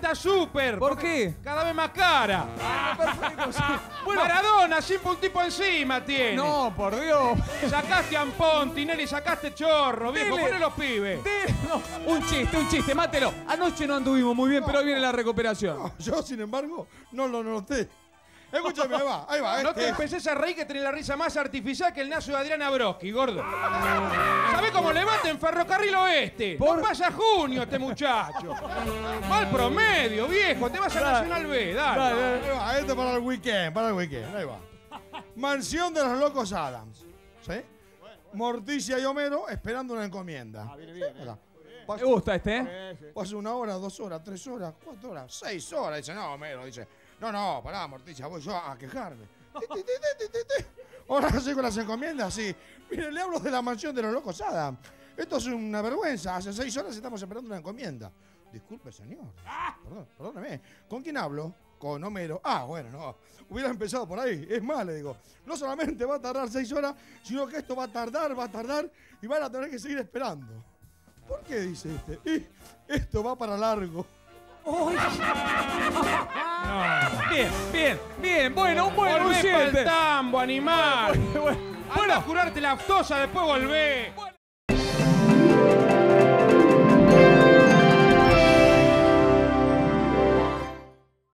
la super. ¿Por qué? Cada vez más cara. Perfecto. Sí. Bueno, Maradona, siempre un tipo encima tiene. no, por Dios. Sacaste Ampón, Tinelli, sacaste Chorro, viejo. Dele. Poné los pibes. No, un chiste, mátelo. Anoche no anduvimos muy bien, pero hoy viene la recuperación. No, yo, sin embargo, no lo noté. Escúchame, ahí va. No te empeces a reír que tenés la risa más artificial que el nazo de Adriana Broski, gordo. ¿Sabés cómo le mata en Ferrocarril Oeste? No pasa junio este muchacho. Mal promedio, viejo. Te vas a Nacional B, dale. Ahí va, esto para el weekend, ahí va. Mansión de los Locos Adams. ¿Sí? Morticia y Homero esperando una encomienda. Viene bien. Me gusta este, ¿eh? Pasa 1 hora, 2 horas, 3 horas, 4 horas, 6 horas. Dice, no, Homero, dice, no, pará, Morticia, voy yo a quejarme. Ahora sí con las encomiendas, sí. Mire, le hablo de la mansión de los Locos Adams. Esto es una vergüenza. Hace 6 horas estamos esperando una encomienda. Disculpe, señor. Perdóneme. ¿Con quién hablo? Con Homero. Ah, bueno, no. Hubiera empezado por ahí. Es más, le digo. No solamente va a tardar 6 horas, sino que esto va a tardar y van a tener que seguir esperando. ¿Por qué dice este? Y esto va para largo. Bien. Bueno, un buen Volvé un pa'l 7. tambo, animal. Bueno. Anda a curarte la aftosa, después volvé.